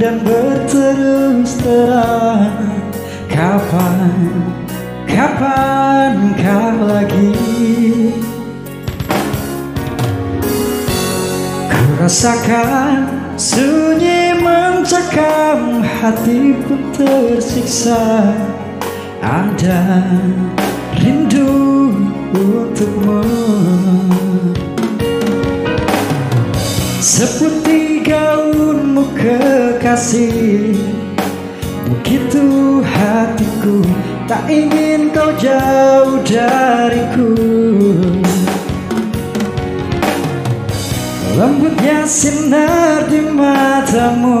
dan berterus terang. Kapankah lagi ku rasakan sunyi mencekam, hati pun tersiksa. Ada rindu untukmu, seperti gaunmu kekasih. Begitu hatiku, tak ingin kau jauh dariku. Lembutnya sinar di matamu,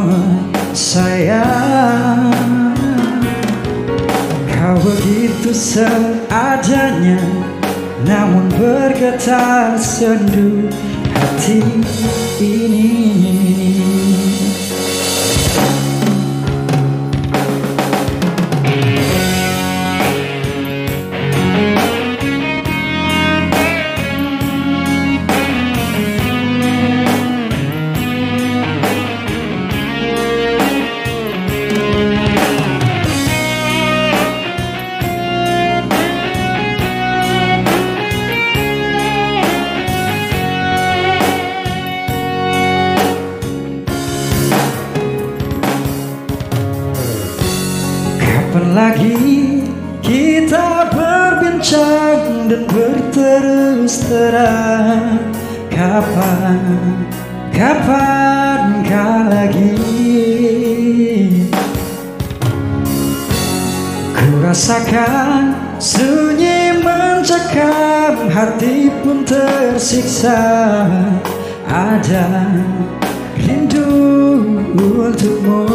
sayang. Kau begitu seadanya, namun bergetar sendu hati ini. Kapan lagi kita berbincang dan berterus terang? Kapankah lagi ku rasakan sunyi mencekam, hati pun tersiksa. Ada rindu untukmu,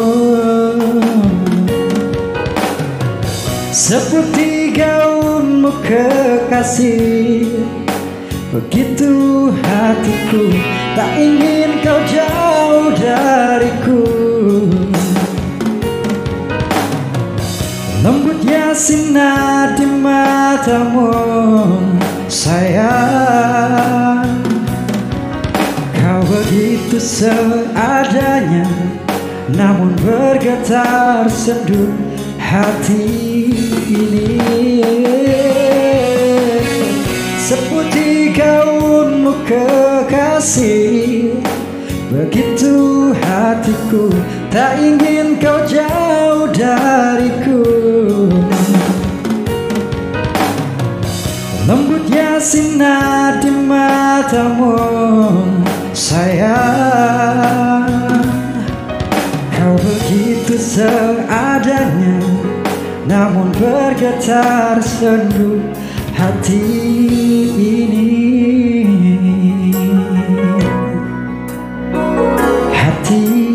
seperti gaunmu kekasih. Begitu hatiku, tak ingin kau jauh dariku. Lembutnya sinar di matamu, sayang. Kau begitu seadanya, namun bergetar sendu hati ini. Seperti gaunmu kekasih. Begitu hatiku, tak ingin kau jauh dariku. Lembutnya sinar di matamu, sayang. Kau begitu seadanya, namun bergetar sendu hati ini. Hati